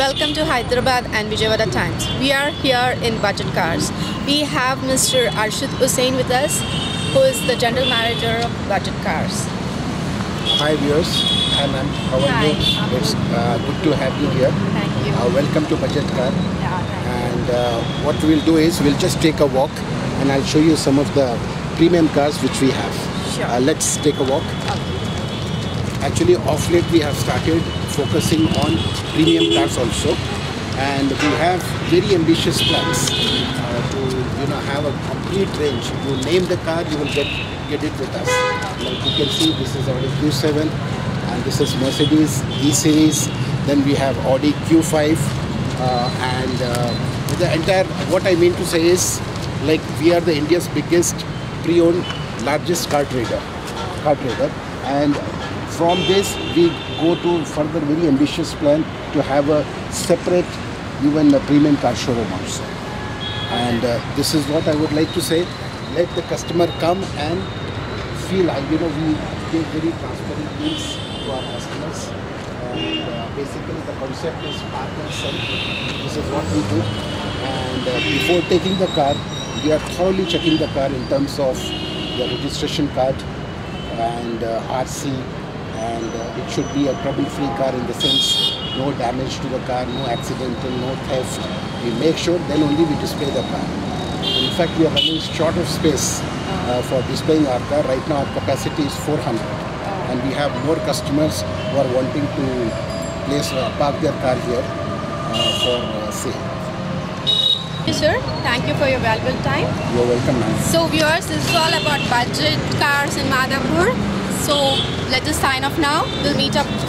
Welcome to Hyderabad and Vijayawada Times. We are here in Budget Cars. We have Mr. Arshad Hussain with us, who is the General Manager of Budget Cars. Hi viewers, hi ma'am, how are you? It's good to have you here. Thank you. Welcome to Budget Car. Yeah, And what we'll do is we'll just take a walk and I'll show you some of the premium cars which we have. Sure. Let's take a walk. okay. Actually, off late we have started focusing on premium cars also, and we have very ambitious plans to have a complete range. You name the car, you will get it with us. Like you can see, this is Audi Q7, and this is Mercedes E-Series. Then we have Audi Q5, and the entire. What I mean to say is, like we are the India's biggest pre-owned, largest car trader, and from this we go to further very ambitious plan to have a separate even a premium car showroom also. And this is what I would like to say. Let the customer come and feel, we give very transparent deals to our customers. And basically the concept is park and sell. This is what we do. And before taking the car, we are thoroughly checking the car in terms of the registration card and RC. And it should be a trouble-free car in the sense, no damage to the car, no accidental, no theft. We make sure, then only we display the car. In fact, we are running short of space for displaying our car. Right now, our capacity is 400. And we have more customers who are wanting to park their car here for sale. Sir, thank you for your valuable time. You're welcome, ma'am. So viewers, this is all about Budget Cars in Madhapur. So let us sign off now. We'll meet up